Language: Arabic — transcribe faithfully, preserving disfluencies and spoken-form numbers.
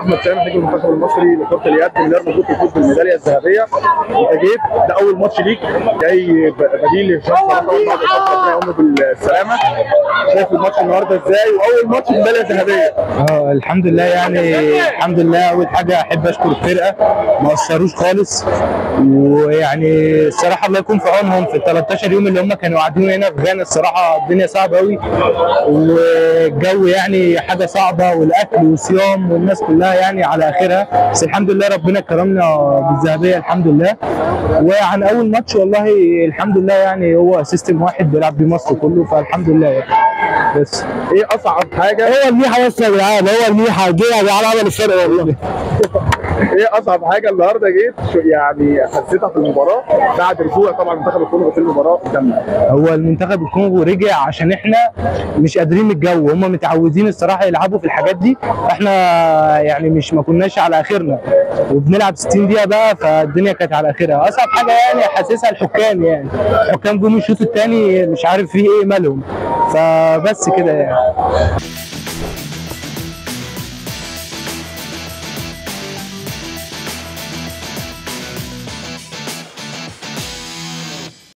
احمد سامح نجم المنتخب المصري لكره اليد اللي مبروك الفوز بالميداليه الذهبيه. انت جيت ده اول ماتش ليك، جاي بديل لهشام صلاح بعد فتره يوم بالسلامه. شايف الماتش النهارده ازاي واول ماتش بالميداليه الذهبيه؟ اه الحمد لله، يعني الحمد لله. اول حاجه احب اشكر الفرقه، ما قصروش خالص، ويعني الصراحه الله يكون في عونهم في ال تلتاشر يوم اللي هم كانوا قاعدين هنا في غانا. الصراحه الدنيا صعبه قوي، والجو يعني حاجه صعبه، والاكل والصيام والناس كلها يعني على اخرها، بس الحمد لله ربنا كرمنا بالذهبيه الحمد لله. وعن اول ماتش والله الحمد لله، يعني هو سيستم واحد بيلعب بيه مصر كله، فالحمد لله يعني. بس ايه اصعب حاجه؟ هو الميحه بس يا جدعان، هو الميحه جه على عمل الفرق والله. ايه اصعب حاجه النهارده جيت يعني حسيتها في المباراه بعد رجوع طبعا منتخب الكونغو في المباراه قدامنا؟ هو المنتخب الكونغو رجع عشان احنا مش قادرين الجو، هم متعودين الصراحه يلعبوا في الحاجات دي، احنا يعني مش ما كناش على اخرنا، وبنلعب ستين دقيقه بقى، فالدنيا كانت على اخرها. اصعب حاجه يعني حاسسها الحكام، يعني الحكام جم الشوط الثاني مش عارف فيه ايه مالهم، فبس كده يعني.